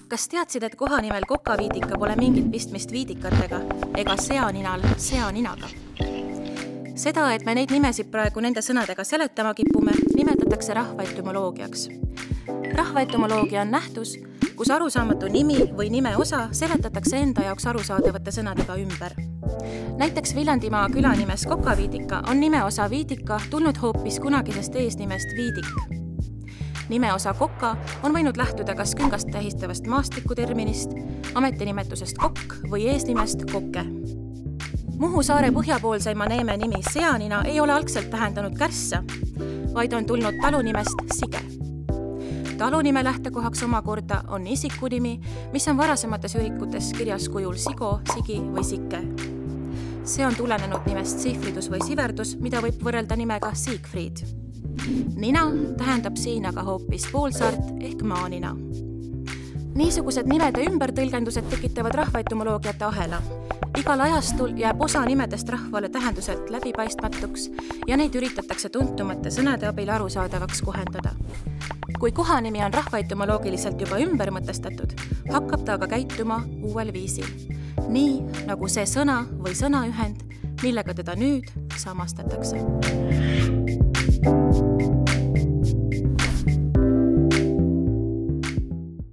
Kas teadsid, et kohanimel kokaviidika pole mingit pistmist viidikatega ega seaninal seaninaga? Seda, et me neid nimesid praegu nende sõnadega seletama kipume, nimetatakse rahvaetümoloogiaks. Rahvaetümoloogia on nähtus, kus arusaamatu nimi või nime osa seletatakse enda jaoks arusaadavate sõnadega ümber. Näiteks Viljandimaa külanimes Kokaviidika on nimeosa viidika tulnud hoopis kunagisest eesnimest viidik. Nimeosa koka on võinud lähtuda kas küngast tähistavast maastikuterminist, ametinimetusest kokk või eesnimest kokke. Muhu saare põhjapoolseima neeme nimi seanina ei ole algselt tähendanud kärssa, vaid on tulnud talunimest sige. Talunime lähtekohaks omakorda on isikunimi, mis on varasemates ürikutes kirjas kujul sigo, sigi või sikke. See on tulenenud nimest Siegfriedus või Siverdus, mida võib võrrelda nimega Siegfried. Nina tähendab siin aga hoopis poolsaart ehk maanina. Niisugused nimede ümbertõlgendused tekitavad rahvaetümoloogiate ahela. Igal ajastul jääb osa nimedest rahvale tähenduselt läbipaistmatuks ja neid üritatakse tuntumate sõnade abil arusaadavaks kohendada. Kui kohanimi on rahvaetümoloogiliselt juba ümber mõtestatud, hakkab ta aga käituma uuel viisil. Nii nagu see sõna või sõnaühend, millega teda nüüd samastatakse.